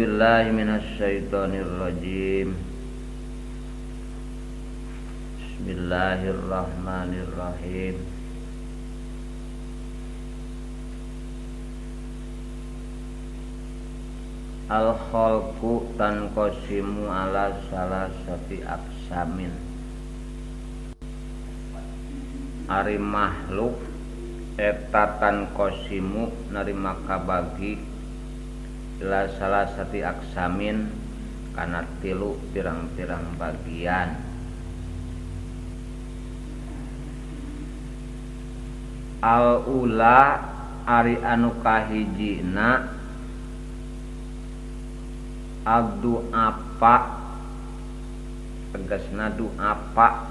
billahi minasyaitonir rajim. Bismillahirrahmanirrahim. Al-khalqu tanqasimu ala salasati aqsamin. Ari makhluk eta tanqasimu narima kabagi ila salasati aqsamin kana tilu pirang-pirang bagian. Al-ula ari anu kahijina abdu apa tegasna du apa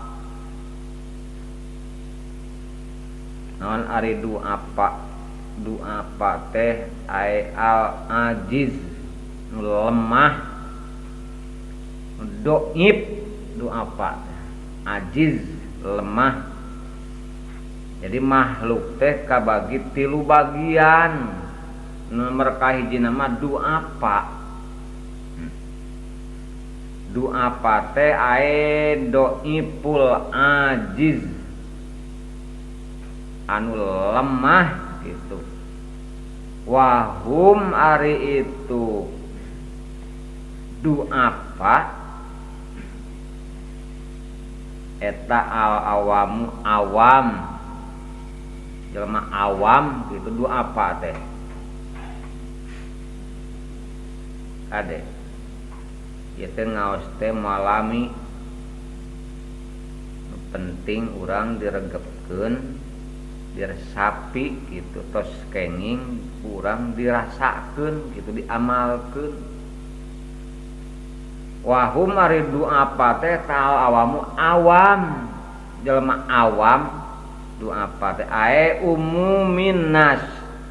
naon ari du apa teh ai al ajiz lemah doib du apa ajiz lemah. Jadi makhluk teh kabagi tilu bagian. Nomor kahijina mah du apa. Du apa teh ae doipul ajiz anu lemah gitu. Wahum ari itu du apa eta al awamu awam jelema awam gitu. Du apa teh kade ieu teh ngaos teh malami penting urang diregepkeun diresapi gitu tos kenging urang dirasakeun gitu diamalkeun. Wahum ari du apa teh taal awamu awam jelema awam du apa teh ae umumin nas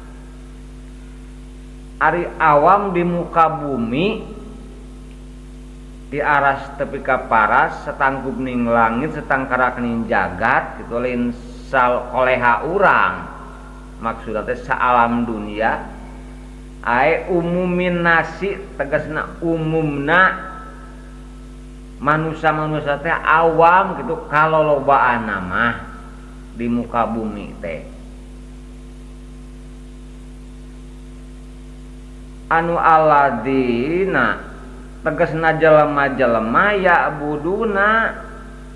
ari awam di muka bumi di aras tepi ka paras setangkup ning langit setangkarak ning jagat gitu lain sal koleha urang maksudna teh saalam dunia ae umumin nasi tegasna umumna manusia teh awam gitu kalolobaanna mah di muka bumi teh anu aladina tegasna jelema-jelema ya buduna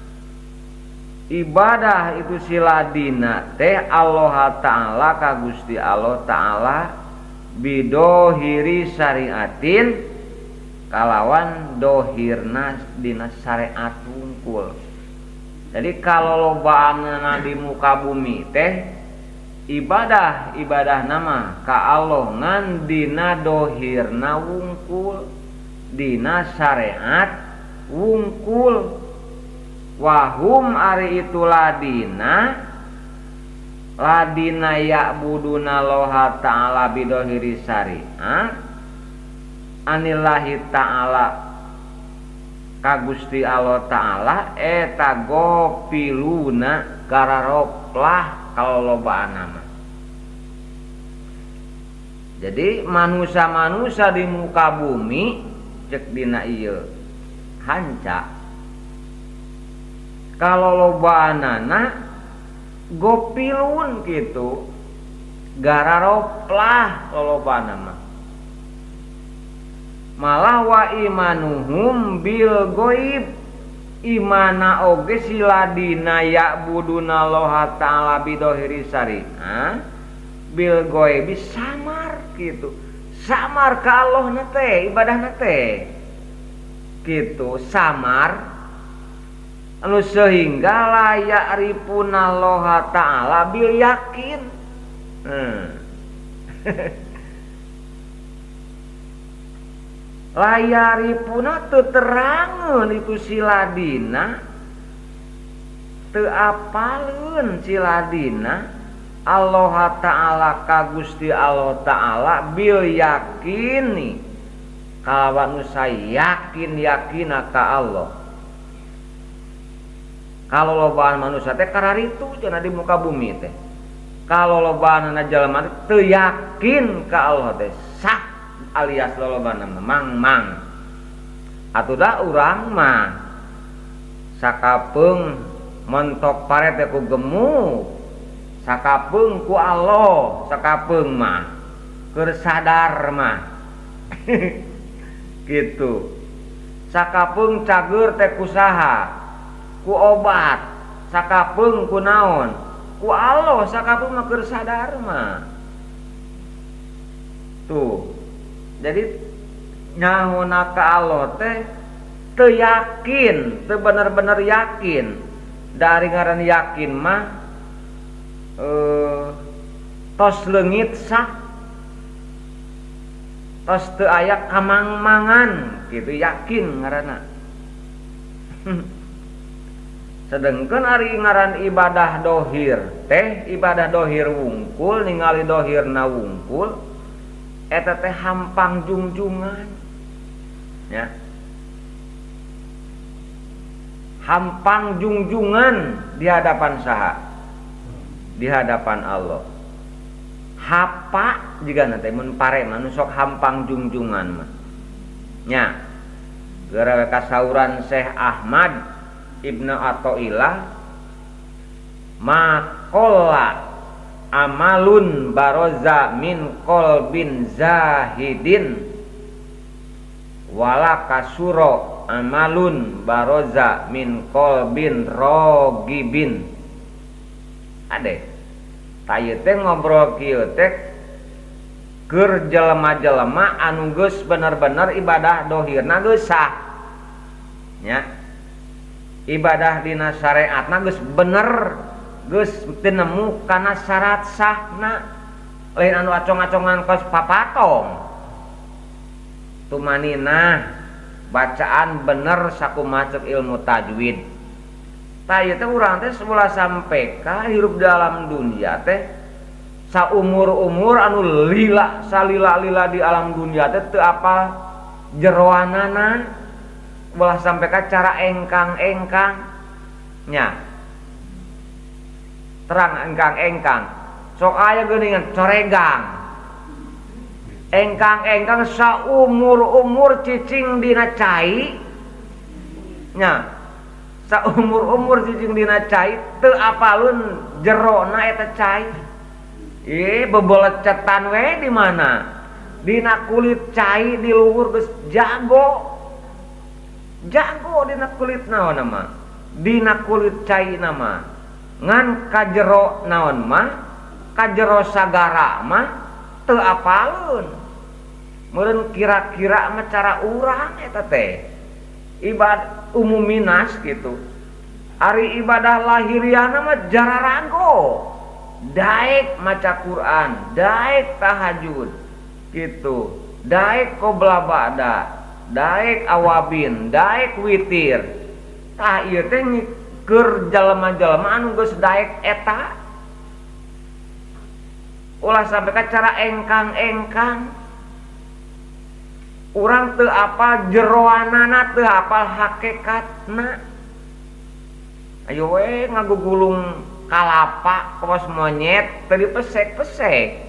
ibadah itu siladina teh Allah Ta'ala ka Gusti Allah Ta'ala bidohiri syariatin kalawan dohirna dina syariat wungkul. Jadi kalau lobaanna di muka bumi teh ibadah nama ka Allah ngan dina dohirna wungkul dina syariat wungkul. Wahum ari itu ladina ya'buduna loha ta'ala bidohiri syariat anillahi ta'ala kagusti Allah Ta'ala eta gopiluna kararoplah kalau lobaan nama. Jadi manusia di muka bumi cek dina ieu hanca kalau lobaanana gopilun gitu gararoplah lolobana mah malah wa imanuhum bil goib imana oge siladina ya'buduna loha ta'ala bidohiri syariah bil goib samar gitu samar ka Allah teh ibadah teh gitu samar anu sehingga layak ripuna Allah Ta'ala bil yakin. Layak ripuna teu terangeun itu siladina teu apaleun siladina Allah Ta'ala ka Gusti Allah Ta'ala bil yakini kalawan yakin ka Allah. Kalau lobaan manusia teh kararitu cenah di muka bumi teh. Kalau lobaan jalma teu yakin ka Allah teh sak alias lolobana mang atuda urang mah sakapeung mentok parete ku gemuk sakapeung ku Allah sakapeung mah keur sadar mah gitu sakapeung cager teh kusaha ku obat sakapeung ku naon ku Allah sakapeung mah keur sadar mah tuh jadi nyahona ka Allah teh teu yakin teu bener-bener yakin dari ngaran yakin mah tos leungit sak tos teu aya kamangmangan gitu yakin ngaranna sedengkeun ari ngaran ibadah dohir teh ibadah dohir wungkul ningali dohirna wungkul eta teh hampang jungjungan ya hampang jungjungan di hadapan saha di hadapan Allah hapa juga nanti mun pare manu sok hampang jungjungan mah nya gara kasauran Syekh Ahmad Ibnu Athaillah maqalla amalun baroza min qalbin zahidin wala kasuro amalun baroza min qalbin rogibin ade tayeu teh ngobrol kieu teh keur jelema-jelema anu geus bener-bener ibadah dohirna geus sah nya ibadah dina syariatna geus bener geus teu nemu kana syarat sahna lain anu acong-acongan kos papatong tumanina bacaan bener sakumaha ilmu tajwid tah teh urang teh sebelah sampai ka hirup dalam dunia teh saumur-umur anu lila salila-lila di alam dunia teh teu apa jeroanana belah sampai ka cara engkang-engkang nya terang engkang-engkang sok aya geuningan coregang engkang-engkang saumur-umur cicing dina cai nya saumur-umur cicing dina cai teu apalun jerona eta cai bebolecetan we di mana dina kulit cai di luhur geus jago dina kulit naon mah dina kulit cai nama ngan kajero naon mah kajero sagara mah teu apalun meureun kira-kira mah cara urang eta teh ibadah umuminas gitu ari ibadah lahiriana mah jararago daek maca Quran daek tahajud gitu daek qobla ba'da daek awabin daek witir tah ieu teh keur jalema-jalema anu geus daek eta ulah sampai ka cara engkang-engkang urang teu apal jeroanana teu apal hakikatna ayo we ngagugulung kalapa kos monyet teu dipesek-pesek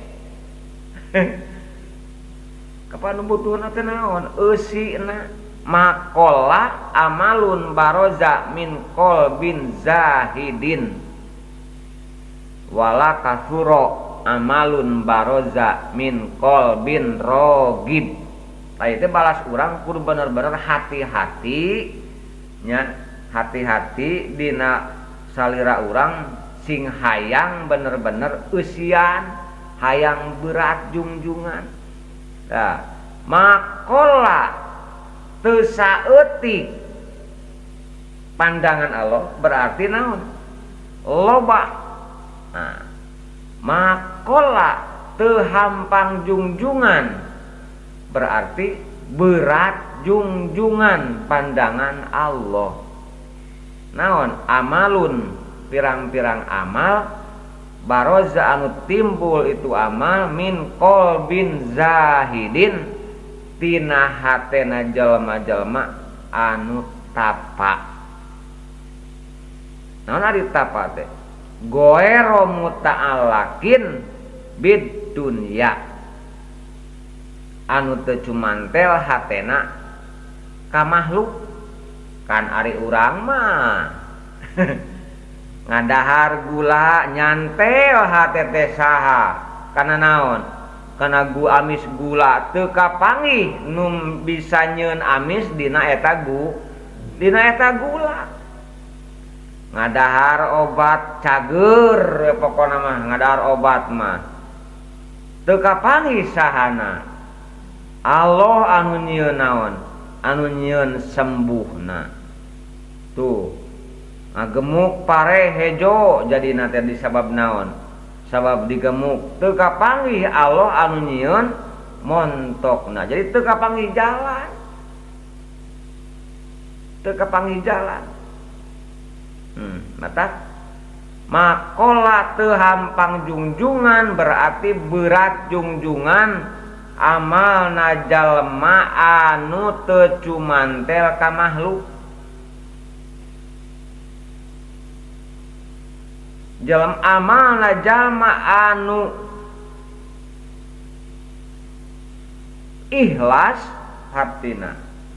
kapan butuhna teh naon eusina maqalla amalun baroza min qalbin zahidin wala kasuro amalun baroza min qalbin rogib. Nah itu balas urang kudu bener-bener hati-hati nya hati-hati dina salira urang sing hayang bener-bener eusian hayang berat jungjungan. Nah, maqalla teu saeutik pandangan Allah berarti naon? Loba. Nah, maqalla teu hampang jungjungan berarti berat jungjungan pandangan Allah. Naon? Amalun pirang-pirang amal baroza anu timbul itu amal min qalbin zahidin tina hatena jalma-jalma anu tapa. Naon ari tapa teh? Goero muta'allakin bid dunya. anu teu cumantel hatena ka makhluk. Kan ari urang mah ngadahar gula nyantel hate teh saha kana naon, kana amis gula teu kapanggih nu bisa nyeun amis dina eta gula. Ngadahar obat cager pokona mah, ngadahar obat mah teu kapanggih sahana. Allah anu nyieun naon, anu nyieun sembuhna. Tuh ngagemuk pare hejo jadi nate disabab naon, sabab digemuk teu kapanggih Allah anu nyieun montokna, jadi teu kapanggih jalan, teu kapanggih jalan. Mata makola teu hampang jungjungan berarti berat jungjungan amalna jalma anu teu cumantel ka makhluk. Dalam amalna jalma anu ikhlas hartina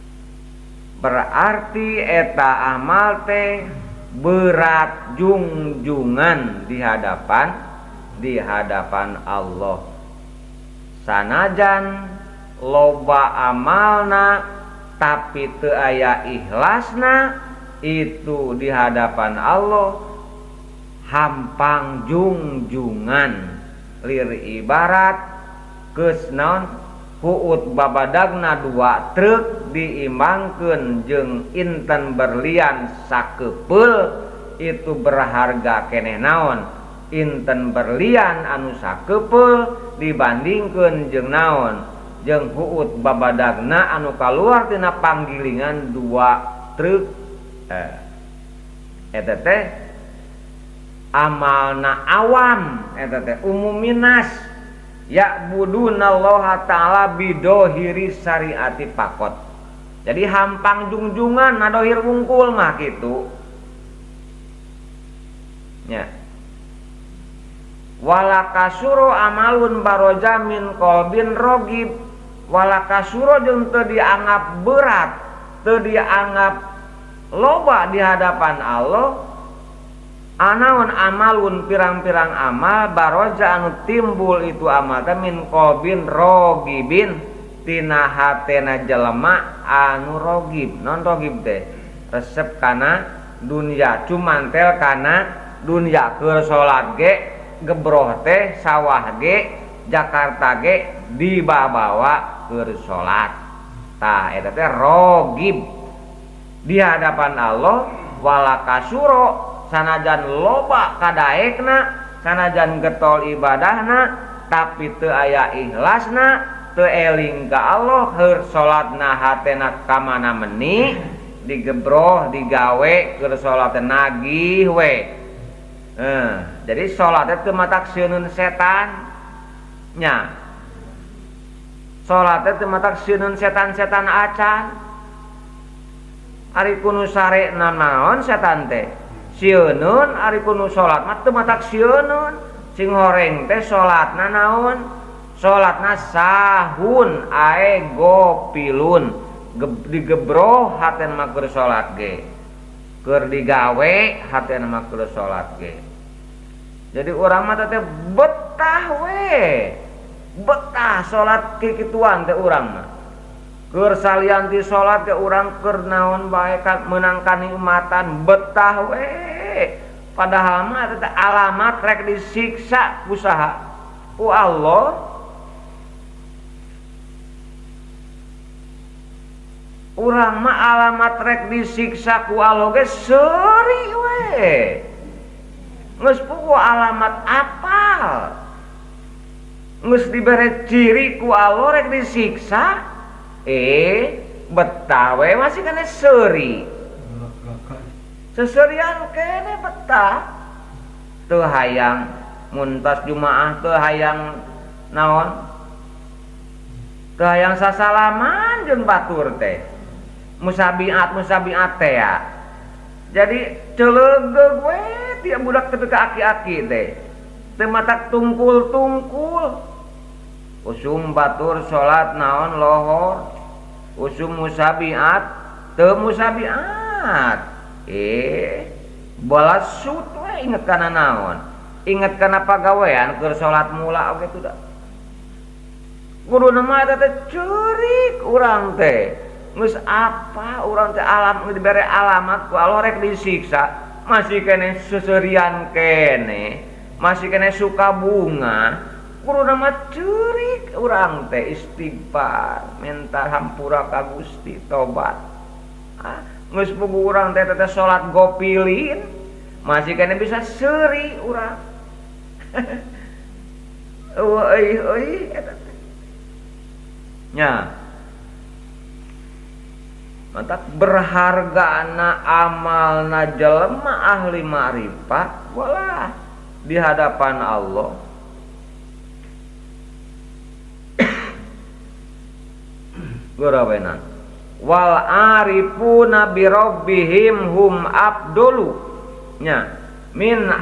berarti eta amal teh berat jungjungan di hadapan Allah. Sanajan loba amalna tapi teu aya ikhlasna, itu di hadapan Allah hampang jungjungan. Lir ibarat geus naon huut babadagna 2 truk diimbangkeun jeung inten berlian sakepeul, itu berharga keneh naon, inten berlian anu sakepeul dibandingkeun jeung naon, jeung huut babadagna anu kaluar tina panggilingan 2 truk. Eta teh amalna awam, eta teh umuminas ya'budunallaha ta'ala bidohiri syariati pakot. Jadi hampang jungjungan nadohir wungkul mah kitu nya. Wala kasuro amalun baroja min qalbin rogib, wala kasuro jeung teu dianggap berat, teu dianggap loba di hadapan Allah anaun amalun pirang-pirang amal baroja anu timbul itu amal teh min qalbin rogibin tina hatena jelema anu rogib. Non rogib teh resep kana dunya, cumantel kana dunya. Keur salat ge gebroh teh sawah ge Jakarta ge dibawa keur salat. Tah eta teh rogib di hadapan Allah. Wala kasuro sanajan loba kadaekna, sanajan getol ibadahna, tapi teu aya ikhlasna, teu eling ka Allah, heur salatna hatena ka mana meni, digebroh digawe keur salat nagih we. Jadi salat teu matak sieunun setan nya. Salat teu matak sieunun setan-setan acan. Ari kuno sare naon setan teh sieunun, ari kuno salat mah teu matak sieunun. Sing horeng teh salatna naon? Salatna sahun ae gopilun, digebroh hatena mah keur salat ge, keur digawe hatena mah keur salat ge. Jadi urang mah teh betah we, betah salat kikituan teh urang mah. Keur salianti salat ke urang keur naon bae meunang kanikmatan betah we. Padahal mah eta alamat rek disiksa ku saha? Ku Allah. Urang mah alamat rek disiksa ku Allah ge seuri we. Geus puguh alamat apal. Geus dibere ciri ku Allah rek disiksa. Betah we masih kena seuri. Seserian kene betah. Teu hayang muntas Jumaah, teu hayang naon? Teu hayang sasalaman jeung batur teh. Musabiat teh ya. Jadi ceuleugeuh we tiap budak teu ka aki-aki teh. Teu matak tungkul-tungkul. usum batur salat naon lohor, usum musabiat teu musabiat. Balas sut we inget kana naon? Inget kana pagawean keur salat mula oge tuh da. Guruna mah eta teh ceurik urang teh. Geus apa urang teh alam dibere alamat ku Allah rek disiksa, masih kene seserian kene, masih kene suka bunga. Guruna mah ceurik urang teh istighfar, minta hampura ka Gusti tobat. Geus puguh urang teh teteh salat gopilin, masih kene bisa seuri urang. Euy eta teh. Nya. Mantap berhargana amalna jelema ahli ma'rifat walah di hadapan Allah. Gurawenan wal arifuna bi rabbihim hum abdulu nya min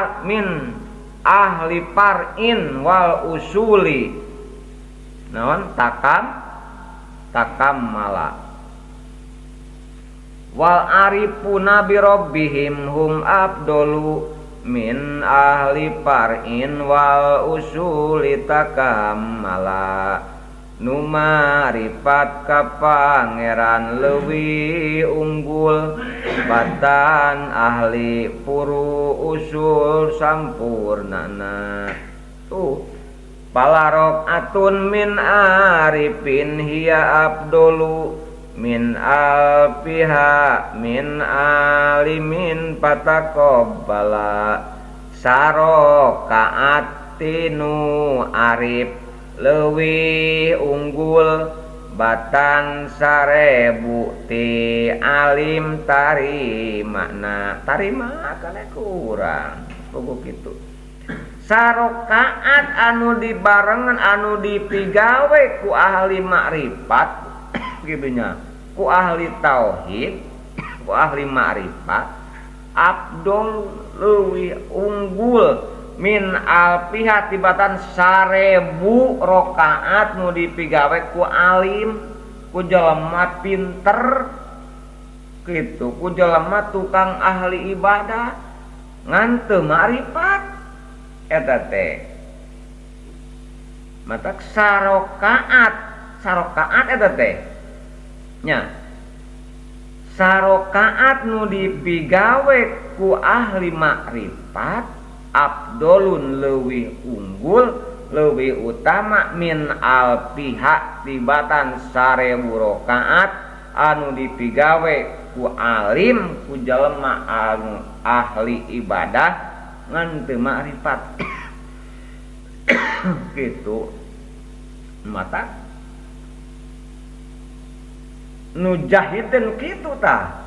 ahli far'in wal usuli naon takam mala wal arifuna bi rabbihim hum abdulu min ahli far'in wal usuli takam mala nu marifat ka pangeran leuwih unggul batan ahli puru usul sampurnana palarok atun min arifin hiya abdulu min alfiha min alimin patakobbala sarokaat tinu arif leuwih unggul batan 1000 ti alim tarimana tarima kana kurang pokok kitu sarokaat anu dibarengan anu dipigawe ku ahli makrifat kieunya ku ahli tauhid ku ahli makrifat abdul leuwih unggul min alfiha tibatan 1000 rakaat nu dipigawe ku alim ku jelema pinter kitu ku jelema tukang ahli ibadah ngan teu ma'rifat eta teh matak sarokaat eta teh nya sarokaat nu dipigawe ku ahli makrifat abdolun leuwih unggul leuwih utama min alpihak tibatan 1000 rakaat anu dipigawe ku alim ku jalema anu ahli ibadah ngan teu makrifat kitu mata nu jahidin kitu tah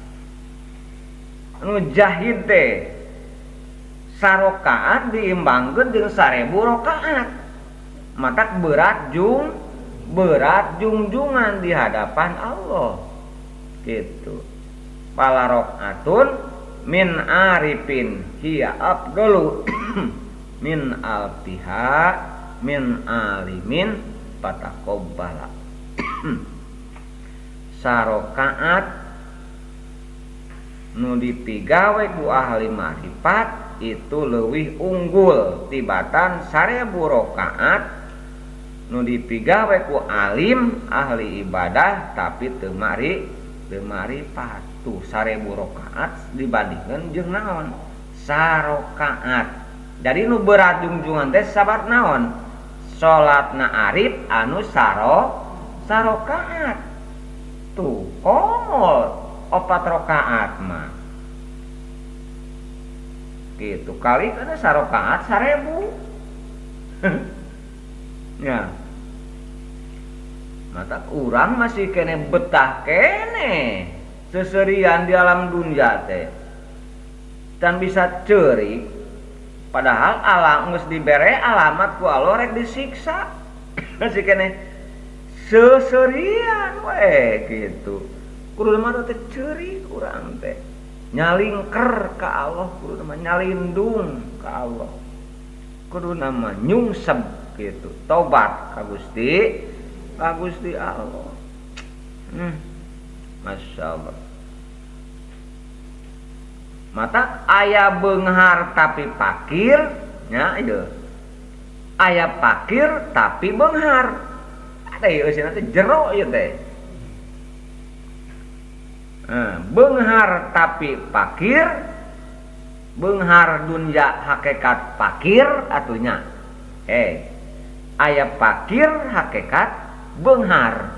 nu jahid teh sarokaat diimbangkeun jeung 1000 rakaat matak berat jungjungan di hadapan Allah gitu pala rakaatun min arifin hiya afdalu min alfiha min alimin pataqabbala sarokaat nu dipigawe ku ahli ma'rifat itu leuwih unggul tibatan 1000 rakaat nu dipigawe ku alim ahli ibadah tapi teu ma'rifat tuh 1000 rakaat dibandingkeun jeung naon sarokaat jadi nu berat junjungan teh sabat naon salatna arif anu sarokaat tuh komol 4 rakaat mah gitu kali kana sarokaat 1000 ya mata urang masih kene betah kene seserian di alam dunia teh dan bisa ceurik padahal alam geus dibere alamat ku Allah rek disiksa masih kene seserian we gitu kudu mah teh ceurik urang teh nyalingker ka Allah kudu mah nyalindung ka Allah kudu nama nyungsep gitu tobat ka Gusti Allah. Masya Allah. Mata aya beunghar tapi pakir nya ieu. Aya pakir tapi beunghar. Ada ieu cenah teh jero ieu teh. Beunghar tapi pakir, beunghar dunya hakikat pakir atunya. Aya pakir hakikat beunghar.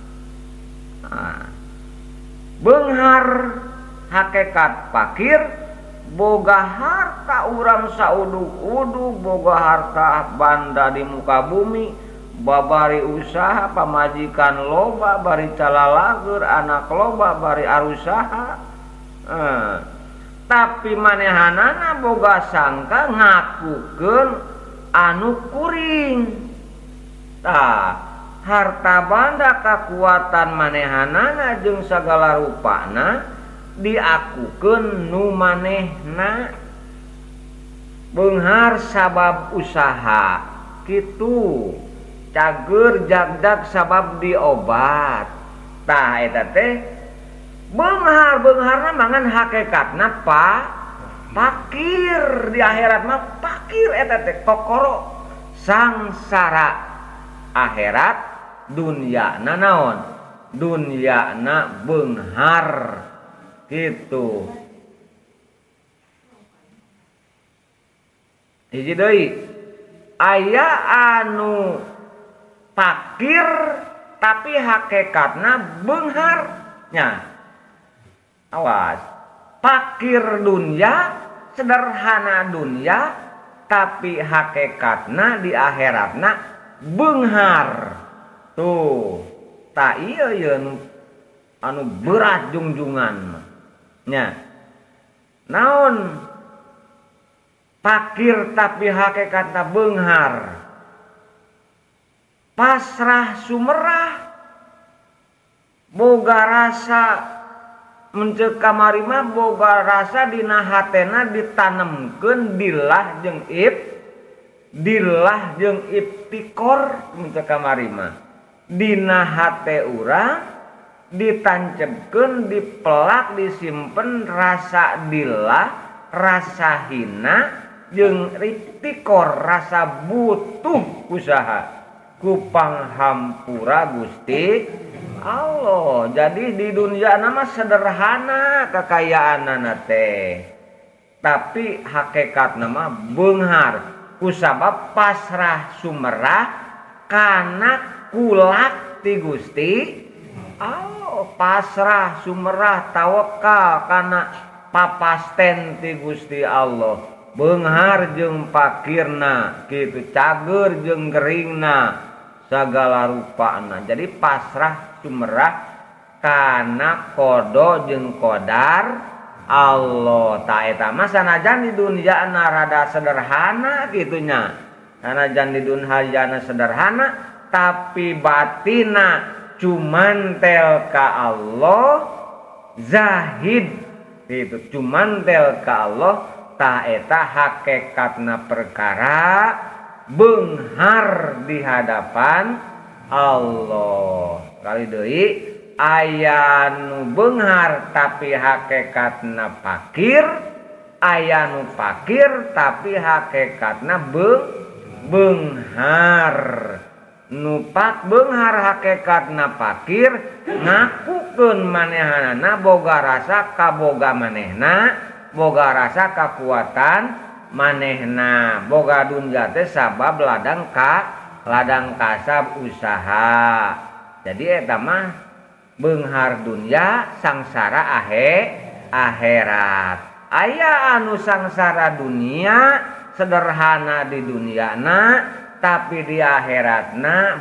Beunghar hakikat pakir boga harta urang saudug-udug, boga harta banda di muka bumi, babari usaha pamajikan loba, bari calalager anak loba, bari arusaha. Tapi manehanana boga sangka ngakukeun anu kuring. Harta banda kakuatan manehanana jeung sagala rupana diakukeun nu manehna. Beunghar sabab usaha kitu, cager jagdag sabab diobat. Tah eta teh beunghar-beungharna mangan hakikatna pakir di akhirat mah pakir eta teh kokoro sangsara akhirat dunyana naon? Dunyana beunghar gitu. Hiji deui aya anu pakir tapi hakikatna beunghar nya. Awas, pakir dunya, sederhana dunya tapi hakikatna di akhiratna beunghar. Tuh, tak iya anu berat jungjungan nya. Naon pakir tapi hakikatna beunghar? Pasrah sumerah, boga rasa mencek kamari mah boga rasa dina hatena ditanemkeun dilah jeung ibtikor mencek kamari mah. Dina hate urang ditancepkeun, dipelak, disimpen rasa dilah, rasa hina jeung ibtikor, rasa butuh usaha ku panghampura Gusti Allah. Jadi di dunia nama sederhana kekayaanana teh, tapi hakikat nama beunghar kusabab pasrah sumerah kana kulak ti Gusti Allah. Pasrah sumerah tawakal kana papasten ti Gusti Allah. Beunghar jeung pakirna kitu, cager jeung geringna sagala rupana. Jadi pasrah sumerah kana kodo jeung kodar Allah. Ta eta mah sanajan di dunyana rada sederhana kitunya, sanajan di dunyana sederhana tapi batina cumantel ka Allah, zahid gitu, cumantel ka Allah. Ta eta hakikatna perkara beunghar di hadapan Allah. Kali deui aya nu beunghar tapi hakikatna pakir, aya nu pakir tapi hakikatna beunghar. Nu beunghar hakikatna pakir ngakukeun manehanana boga rasa kaboga manehna, boga rasa kakuatan manehna, boga dunya teh sabab ladang kasab usaha. Jadi eta mah beunghar dunya, sangsara akhirat. Aya anu sangsara dunia, sederhana di dunyana tapi di akhiratna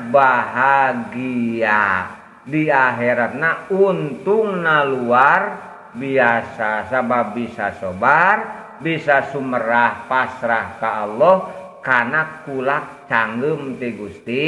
bahagia. Di akhiratna untungna luar biasa, sabab bisa sobar, bisa sumerah pasrah ka Allah kana kulak canggem ti Gusti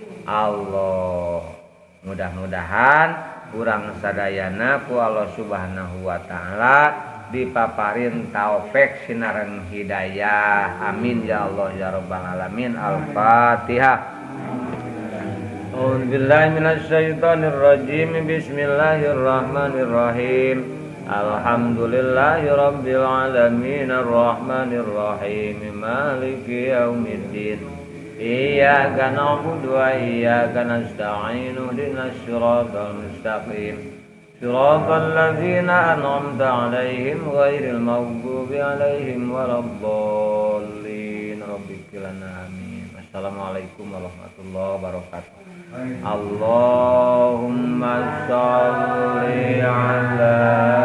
Allah. Mudah-mudahan urang sadayana ku Allah Subhanahu wa taala dipaparin taufik sinaran hidayah. Amin ya Allah ya rabbal alamin. Al-Fatihah. A'udzu billahi minasy syaithanir rajim. Bismillahirrahmanirrahim. Alhamdulillahi rabbil alamin arrahmanir rahim maliki yaumiddin. Iyyaka na'budu wa iyyaka nasta'in ihdinas siratal mustaqim. Siratal ladzina an'amta 'alaihim ghairil maghdubi 'alaihim waladdallin. Rabbikil amin. Assalamualaikum warahmatullahi wabarakatuh. Allahumma sholli ala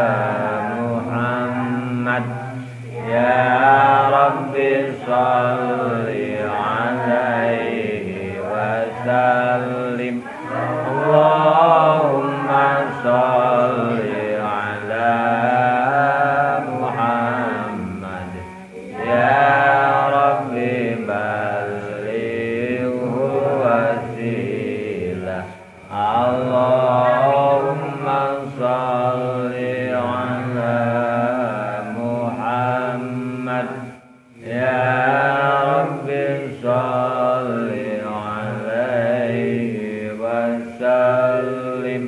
Muhammad ya Rabbi sholli alaihi wasallim. Allahumma sholli ala Muhammad ya Rabbi balighu wasilah. Allahumma sholli ala Muhammad ya Rabbi sholli alaihi wasallim.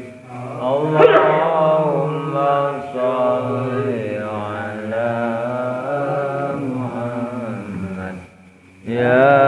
Allahumma sholli ala Muhammad ya